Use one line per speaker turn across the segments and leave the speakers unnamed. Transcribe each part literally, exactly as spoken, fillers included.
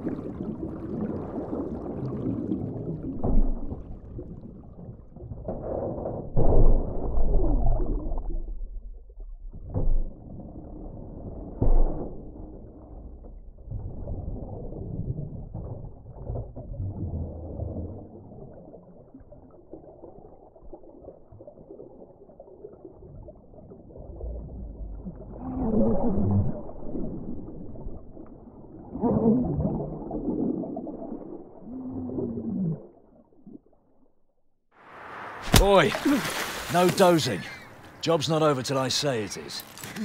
Boy, no dozing. Job's not over till I say it is.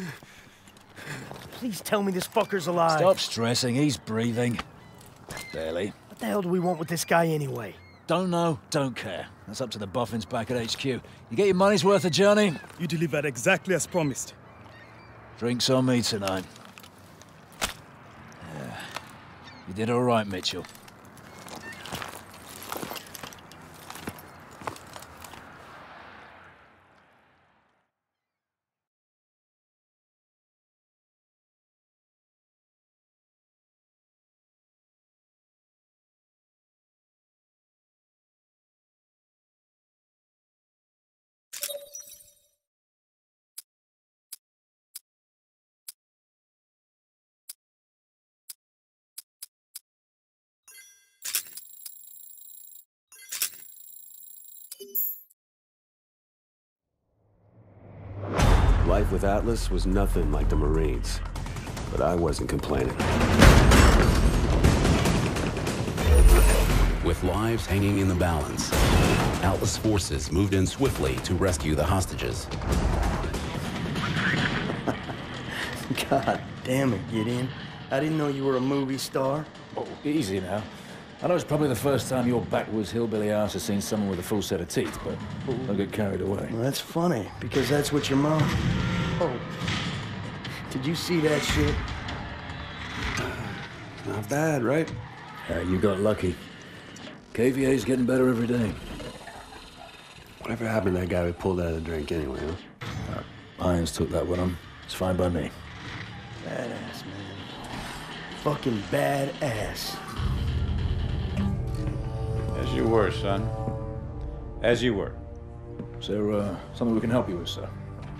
Please tell me this fucker's alive.
Stop stressing, he's breathing. Barely.
What the hell do we want with this guy anyway?
Don't know, don't care. That's up to the boffins back at H Q. You get your money's worth of journey?
You delivered exactly as promised.
Drinks on me tonight. Yeah. You did all right, Mitchell.
Life with Atlas was nothing like the Marines, but I wasn't complaining.
With lives hanging in the balance, Atlas forces moved in swiftly to rescue the hostages.
God damn it, Gideon. I didn't know you were a movie star.
Oh, easy now. I know it's probably the first time your backwoods hillbilly ass has seen someone with a full set of teeth, but don't get carried away.
Well, that's funny, because that's what your mom... Oh. Did you see that shit?
Not bad, right?
Yeah, you got lucky. K V A's getting better every day.
Whatever happened to that guy we pulled out of the drink anyway, huh?
Uh, Irons took that one on. It's fine by me.
Badass, man. Fucking badass.
As you were, son. As you were.
Is there uh, something we can help you with, sir?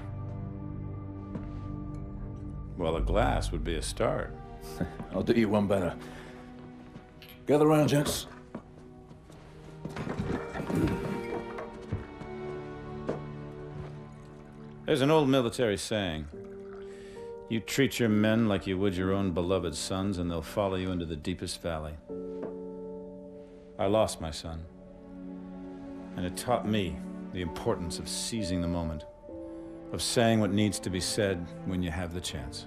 Well, a glass would be a start.
I'll do you one better. Gather round, gents.
There's an old military saying. You treat your men like you would your own beloved sons, and they'll follow you into the deepest valley. I lost my son, and it taught me the importance of seizing the moment, of saying what needs to be said when you have the chance.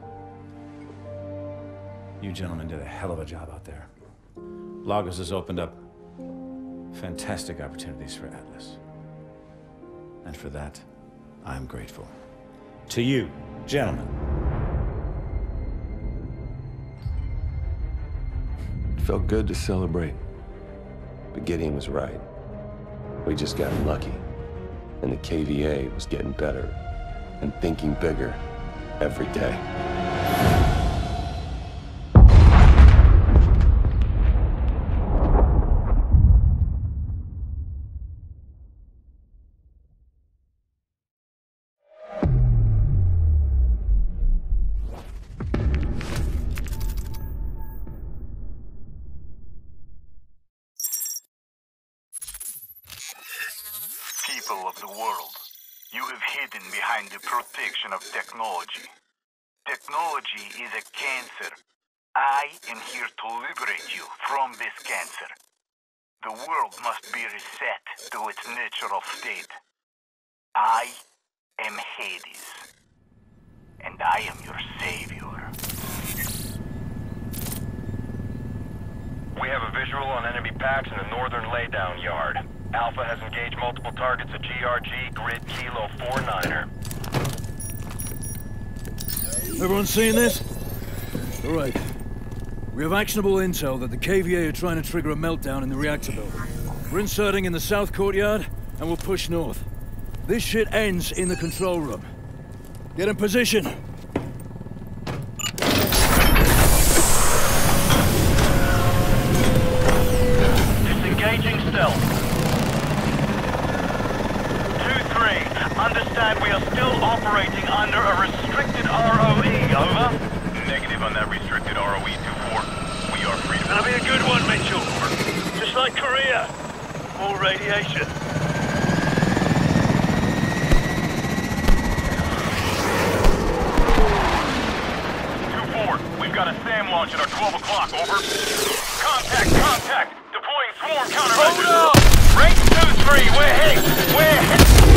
You gentlemen did a hell of a job out there. Lagos has opened up fantastic opportunities for Atlas. And for that, I'm grateful. To you, gentlemen.
It felt good to celebrate. But Gideon was right. We just got lucky. And the K V A was getting better and thinking bigger every day.
People of the world, you have hidden behind the protection of technology. Technology is a cancer. I am here to liberate you from this cancer. The world must be reset to its natural state. I am Hades, and I am your savior.
We have a visual on enemy packs in the northern laydown yard. Alpha has engaged multiple targets at G R G, grid Kilo four niner.
Everyone seeing this? All right. We have actionable intel that the K V A are trying to trigger a meltdown in the reactor building. We're inserting in the south courtyard, and we'll push north. This shit ends in the control room. Get in position.
that, we are still operating under a restricted R O E, over. Negative on that restricted R O E, two four. We are free to...
That'll be a good one, Mitchell. Just like Korea. More radiation.
two four, we've got a SAM launch at our twelve o'clock, over. Contact, contact! Deploying swarm countermeasures.
Hold up!
Rank two three, we're hit! We're hit!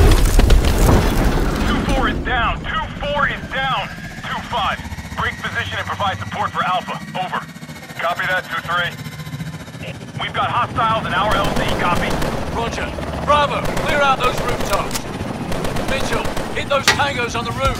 two four is down, two four is down. two five, break position and provide support for Alpha, over. Copy that, two three. We've got hostiles in our L Z, copy.
Roger. Bravo, clear out those rooftops. Mitchell, hit those tangos on the roof.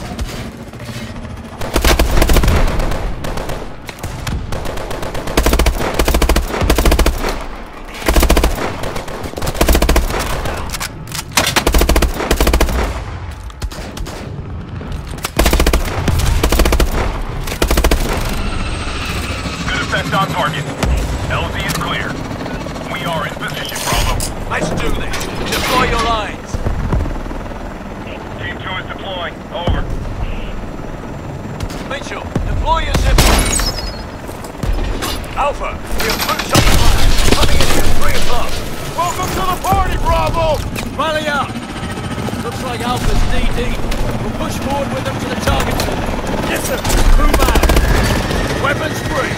Good effect on target. L Z is clear. We are in position, Bravo.
Let's do this. Deploy your lines.
Team two is deploying. Over.
Mitchell, deploy your zip lines. Alpha, we have troops on the line. Coming in at three o'clock. Welcome to the party, Bravo! Rally out. Looks like Alpha's knee-deep. We'll push forward with them to the target building. Yes, sir. Move out. Weapons free.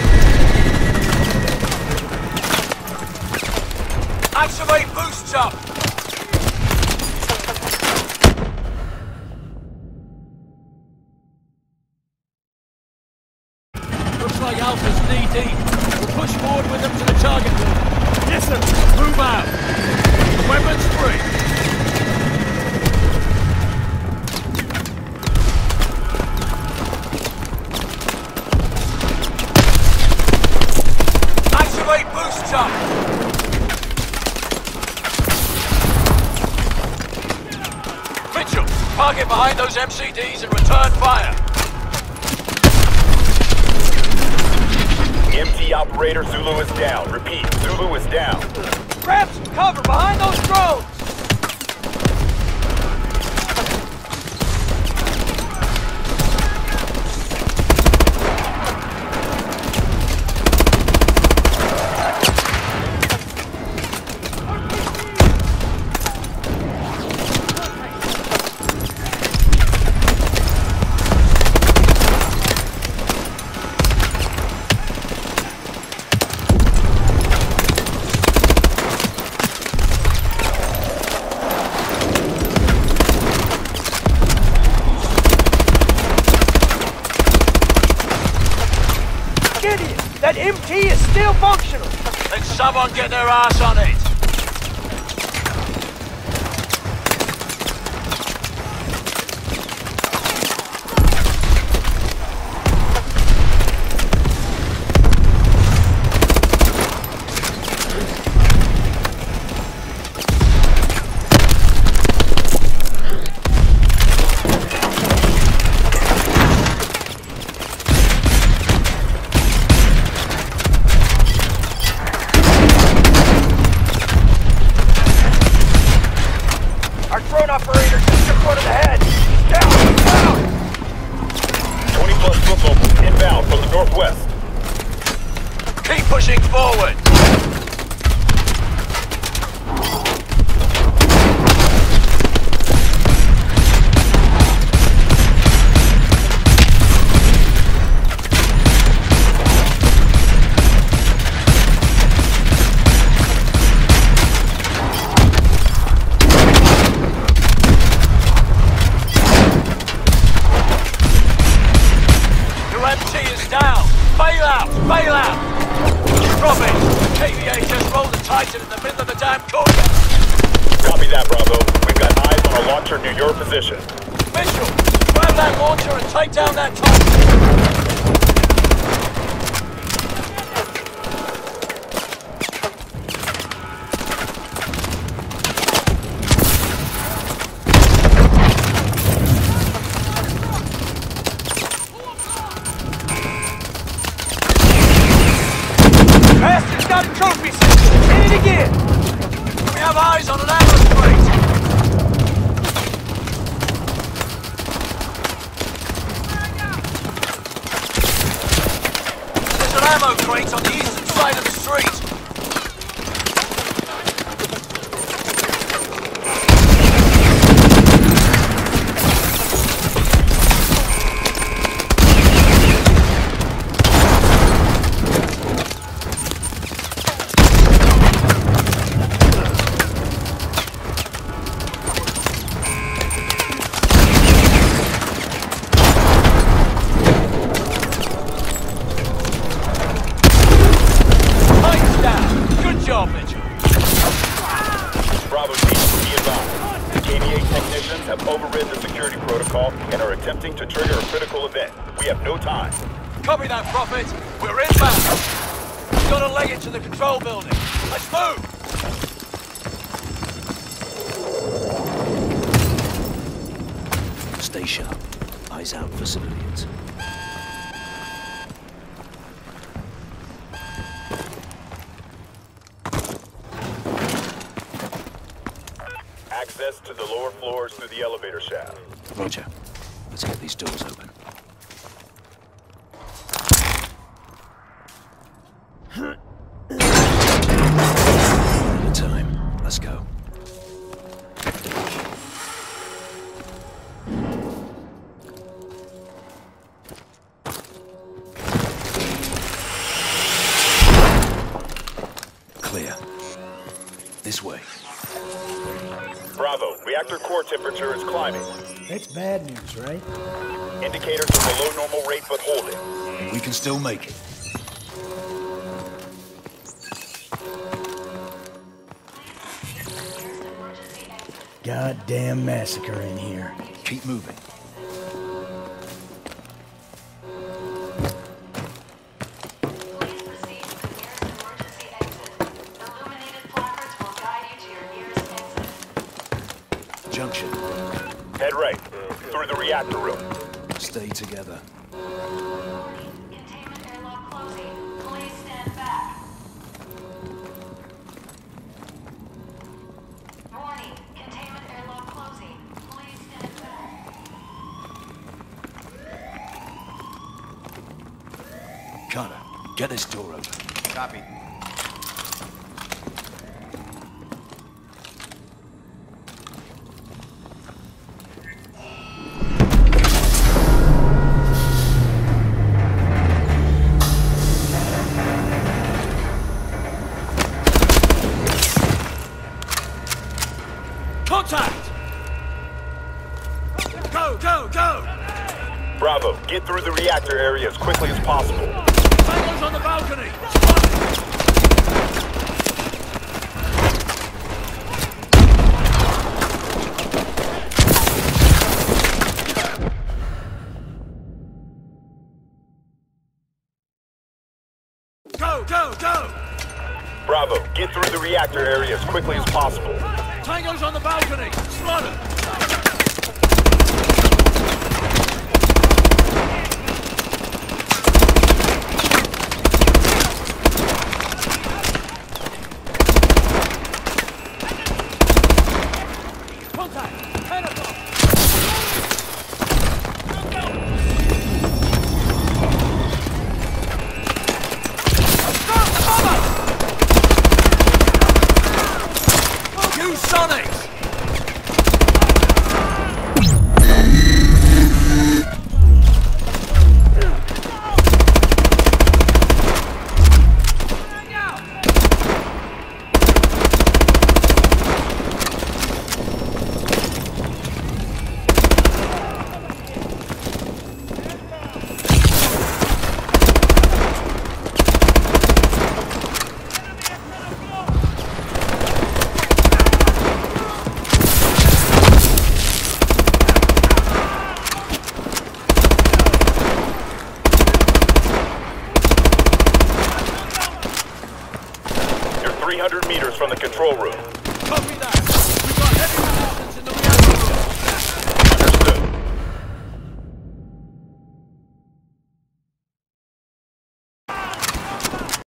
Activate boosts up! Looks like Alpha's knee-deep. We'll push forward with them to the target building. Yes, sir. Move out. Weapons free. Activate boosts up! Mitchell, target behind those M C Ds and return fire.
M T operator, Zulu is down. Repeat, Zulu is down.
Grab some cover behind those drones!
That M T is still functional!
Let someone get their ass on it!
Drone operator just in front of the head! Down! Down!
twenty plus foot mobile, inbound from the northwest.
Keep pushing forward! Bail out! Bail out! Drop it! K V A just rolled a Titan in the middle of the damn courtyard!
Copy that, Bravo. We've got eyes on a launcher near your position.
Mitchell, grab that launcher and take down that Titan!
Got a trophy system! Hit it again!
We have eyes on an ammo crate!
ammo crates on the eastern side of the street.
Bravo team, be advised. The K V A technicians have overridden the security protocol and are attempting to trigger a critical event. We have no time.
Copy that, Prophet. We're inbound. We've got to leg it to the control building. Let's move!
Stay sharp. Eyes out for civilians.
Access to the lower floors through the elevator shaft.
Roger. Let's get these doors open. One at a time. Let's go. Clear. This way.
Bravo, reactor core temperature is climbing.
That's bad news, right?
Indicators are below normal rate, but holding.
We can still make it.
Goddamn massacre in here.
Keep moving. Junction.
Head right, through the reactor room.
Stay together.
Containment airlock closing. Please stand back. Warning. Containment airlock closing. Please stand back.
Carter, get this door open.
Copy.
Contact! Go, go, go!
Bravo, get through the reactor area as quickly as possible.
Tango's on the balcony! Go, go, go!
Bravo, get through the reactor area as quickly as possible.
Tango's on the balcony! Slaughter! Contact! Pentagon! Stop the bomber! You Sonics!
three hundred meters from the control room.
Copy that!